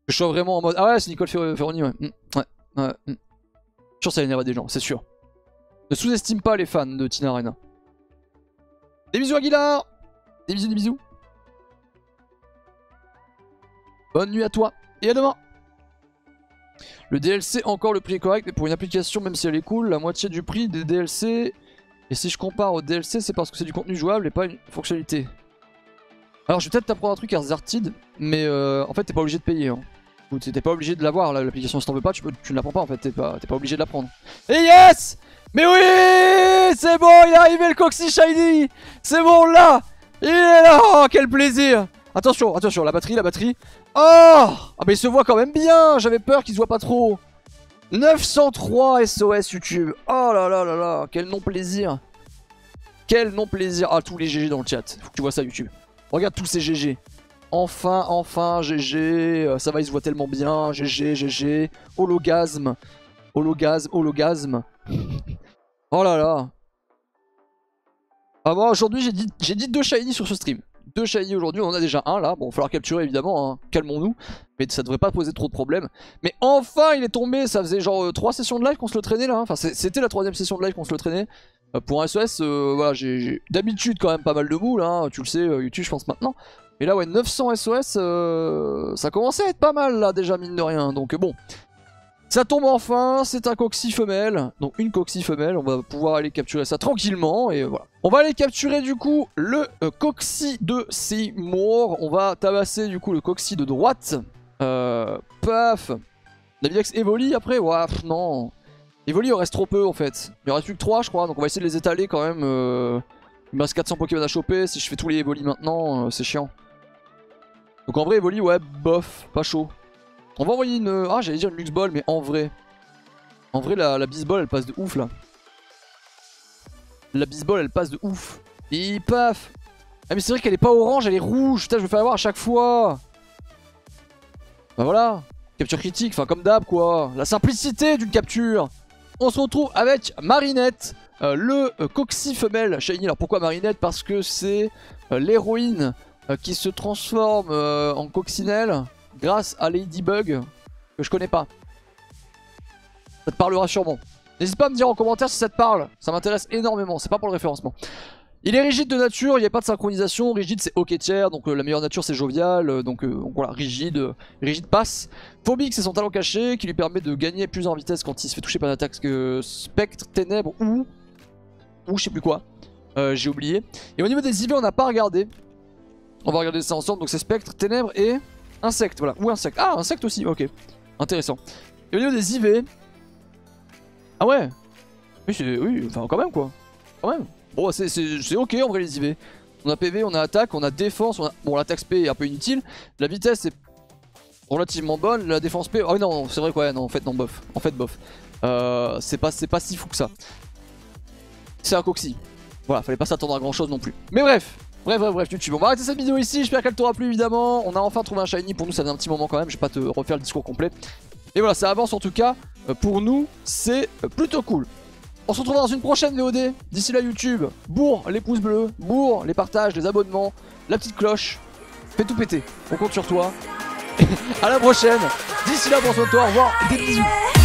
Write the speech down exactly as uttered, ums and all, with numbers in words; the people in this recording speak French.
Je sois vraiment en mode. Ah ouais, c'est Nicole Fer Ferroni, ouais. Mmh, ouais, ouais. Mmh. Sûr, ça énerve des gens, c'est sûr. Ne sous-estime pas les fans de Tina Arena. Des bisous, Aguilar. Des bisous, des bisous. Bonne nuit à toi et à demain. Le D L C, encore le prix est correct, mais pour une application, même si elle est cool, la moitié du prix des D L C. Et si je compare au D L C, c'est parce que c'est du contenu jouable et pas une fonctionnalité. Alors, je vais peut-être t'apprendre un truc à Zartid, mais euh, en fait, t'es pas obligé de payer. Hein. T'es pas obligé de l'avoir, l'application. Si t'en veux pas, tu, peux, tu ne la prends pas en fait. T'es pas, pas obligé de la prendre. Et yes! Mais oui! C'est bon, il est arrivé le Coxy Shiny! C'est bon, là! Il est là! Oh, quel plaisir! Attention, attention, la batterie, la batterie. Oh! Ah, mais il se voit quand même bien! J'avais peur qu'il se voit pas trop. neuf cent trois S O S YouTube. Oh là là là là, quel non-plaisir. Quel non-plaisir. Ah, tous les G G dans le chat. Faut que tu vois ça, YouTube. Regarde tous ces G G. Enfin, enfin, G G. Ça va, il se voit tellement bien. G G, G G. Hologasme. Hologasme, hologasme. Oh là là. Ah bon, aujourd'hui, j'ai dit, j'ai dit deux shiny sur ce stream. Deux shiny aujourd'hui, on en a déjà un là. Bon, il va falloir capturer évidemment, hein. Calmons-nous. Mais ça devrait pas poser trop de problèmes. Mais enfin, il est tombé. Ça faisait genre euh, trois sessions de live qu'on se le traînait là. Enfin, c'était la troisième session de live qu'on se le traînait. Euh, pour un S O S, euh, voilà, j'ai d'habitude quand même pas mal de moules. Hein. Tu le sais, euh, YouTube, je pense maintenant. Mais là, ouais, neuf cents S O S, euh, ça commençait à être pas mal là déjà, mine de rien. Donc euh, bon. Ça tombe enfin, c'est un Coxy femelle, donc une Coxy femelle, on va pouvoir aller capturer ça tranquillement et voilà. On va aller capturer du coup le euh, Coxy de Seymour, on va tabasser du coup le Coxy de droite, euh, paf, Navidex Evoli après, ouah, pff, non, Evoli il en reste trop peu en fait, il en reste plus que trois je crois, donc on va essayer de les étaler quand même, euh... il me reste quatre cents Pokémon à choper, si je fais tous les Evoli maintenant, euh, c'est chiant. Donc en vrai Evoli, ouais, bof, pas chaud. On va envoyer une... Ah, j'allais dire une Luxe Ball, mais en vrai... En vrai, la, la Bisball, elle passe de ouf, là. La Bisball, elle passe de ouf. Et paf. Ah, mais c'est vrai qu'elle est pas orange, elle est rouge. Putain, je me fais avoir à chaque fois. Bah voilà. Capture critique, enfin comme d'hab, quoi. La simplicité d'une capture. On se retrouve avec Marinette, euh, le euh, Coxy femelle shiny. Alors pourquoi Marinette? Parce que c'est euh, l'héroïne euh, qui se transforme euh, en coccinelle grâce à Ladybug, que je connais pas. Ça te parlera sûrement. N'hésite pas à me dire en commentaire si ça te parle, ça m'intéresse énormément, c'est pas pour le référencement. Il est rigide de nature, il n'y a pas de synchronisation, rigide c'est ok tiers, donc euh, la meilleure nature c'est jovial, euh, donc, euh, donc voilà, rigide, euh, rigide passe. Phobique c'est son talent caché qui lui permet de gagner plus en vitesse quand il se fait toucher par une attaque que spectre, ténèbres ou... ou je sais plus quoi, euh, j'ai oublié. Et au niveau des I V on n'a pas regardé, on va regarder ça ensemble, donc c'est spectre, ténèbres et... insecte, voilà, ou insecte. Ah, insecte aussi, ok. Intéressant. Et au niveau des I V... Ah ouais. Oui, c'est... Oui, enfin quand même quoi. Quand même. Bon, c'est ok en vrai les I V. On a P V, on a attaque, on a défense, on a... Bon, l'attaque P est un peu inutile. La vitesse est relativement bonne. La défense P... Ah oui, non, c'est vrai quoi, ouais, non, en fait, non, bof. En fait, bof. Euh, c'est pas, pas si fou que ça. C'est un Coxy. Voilà, fallait pas s'attendre à grand chose non plus. Mais bref. Bref, bref, bref, YouTube. On va arrêter cette vidéo ici. J'espère qu'elle t'aura plu, évidemment. On a enfin trouvé un shiny. Pour nous, ça fait un petit moment quand même. Je vais pas te refaire le discours complet. Et voilà, ça avance en tout cas. Pour nous, c'est plutôt cool. On se retrouve dans une prochaine V O D. D'ici là, YouTube, bourre les pouces bleus, bourre les partages, les abonnements, la petite cloche. Fais tout péter. On compte sur toi. À la prochaine. D'ici là, prends soin de toi. Au revoir. Des bisous.